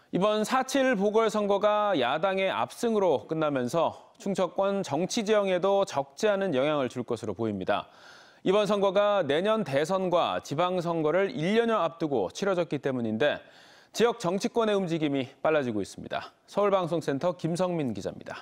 이번 4.7 보궐선거가 야당의 압승으로 끝나면서 충청권 정치 지형에도 적지 않은 영향을 줄 것으로 보입니다. 이번 선거가 내년 대선과 지방선거를 1년여 앞두고 치러졌기 때문인데 지역 정치권의 움직임이 빨라지고 있습니다. 서울방송센터 김성민 기자입니다.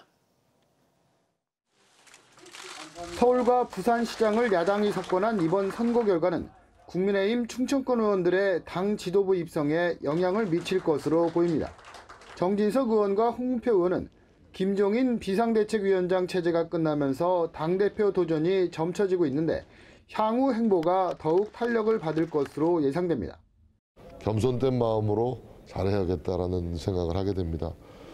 서울과 부산시장을 야당이 석권한 이번 선거 결과는 국민의힘 충청권 의원들의 당 지도부 입성에 영향을 미칠 것으로 보입니다. 정진석 의원과 홍문표 의원은 김종인 비상대책위원장 체제가 끝나면서 당대표 도전이 점쳐지고 있는데 향후 행보가 더욱 탄력을 받을 것으로 예상됩니다. 겸손된 마음으로 잘해야겠다라는 생각을 하게 됩니다.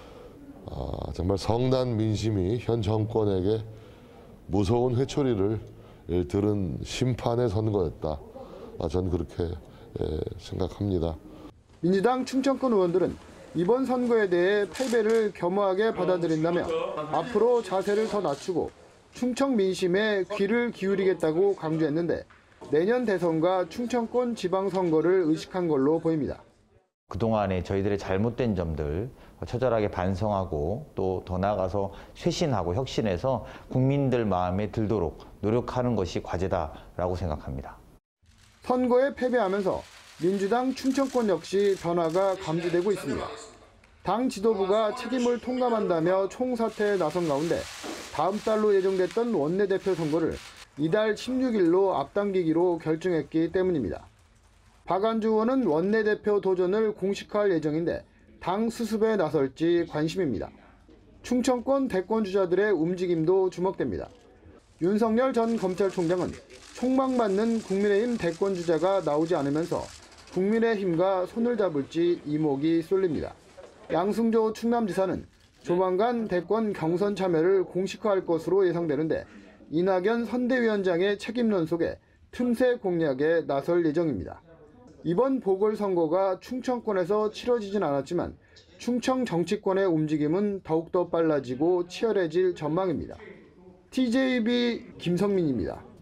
정말 성난 민심이 현 정권에게 무서운 회초리를 들은 심판의 선거였다. 저는 그렇게 생각합니다. 민주당 충청권 의원들은 이번 선거에 대해 패배를 겸허하게 받아들인다며 앞으로 자세를 더 낮추고 충청 민심에 귀를 기울이겠다고 강조했는데 내년 대선과 충청권 지방선거를 의식한 걸로 보입니다. 그동안에 저희들의 잘못된 점들 처절하게 반성하고 또 더 나아가서 쇄신하고 혁신해서 국민들 마음에 들도록 노력하는 것이 과제다라고 생각합니다. 선거에 패배하면서 민주당 충청권 역시 변화가 감지되고 있습니다. 당 지도부가 책임을 통감한다며 총사퇴에 나선 가운데 다음 달로 예정됐던 원내대표 선거를 이달 16일로 앞당기기로 결정했기 때문입니다. 박안주 의원은 원내대표 도전을 공식화할 예정인데 당 수습에 나설지 관심입니다. 충청권 대권주자들의 움직임도 주목됩니다. 윤석열 전 검찰총장은 총망받는 국민의힘 대권주자가 나오지 않으면서 국민의힘과 손을 잡을지 이목이 쏠립니다. 양승조 충남지사는 조만간 대권 경선 참여를 공식화할 것으로 예상되는데 이낙연 선대위원장의 책임론 속에 틈새 공략에 나설 예정입니다. 이번 보궐선거가 충청권에서 치러지진 않았지만 충청 정치권의 움직임은 더욱더 빨라지고 치열해질 전망입니다. TJB 김성민입니다.